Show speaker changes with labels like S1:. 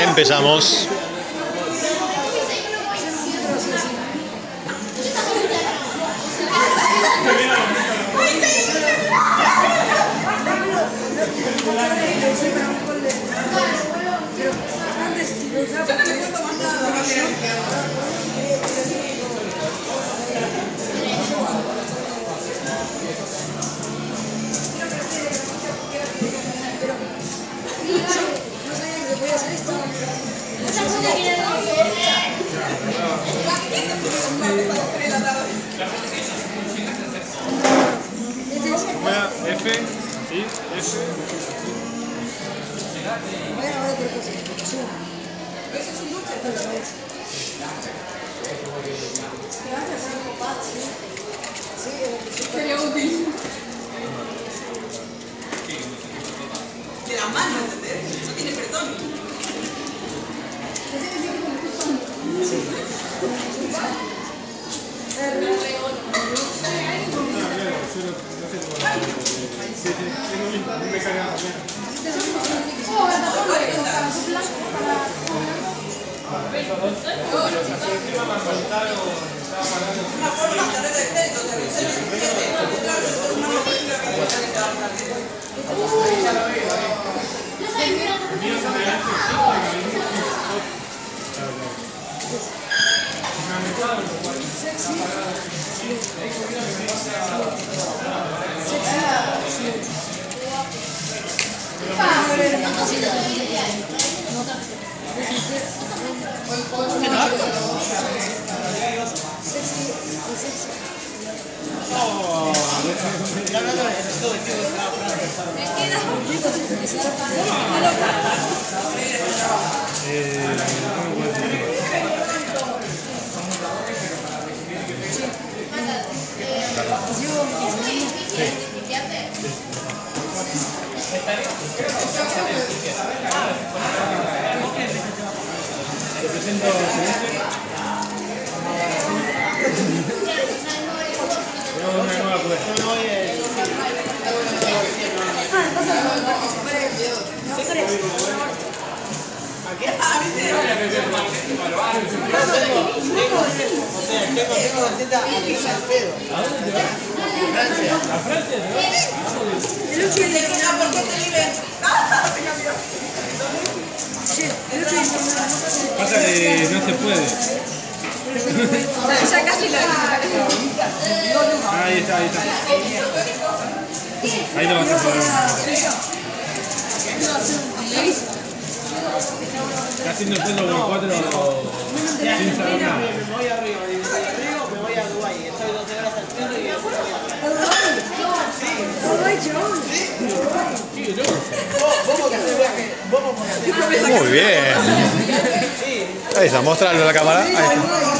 S1: Empezamos.
S2: F, sí, F.
S3: Sería útil. De la mano, ¿entendés? Eso tiene perdón.
S2: Pasa que no se puede.
S3: Ya casi lo
S2: Ahí está, ahí está. Ahí lo vas a poder. Está haciendo el pelo por 4 sin saber nada.
S4: Me voy arriba, y de Río me voy a Dubái. Estoy 12 horas al cielo y después voy a
S1: Muy bien. Ahí está, mostrarlo a la cámara. Ahí está.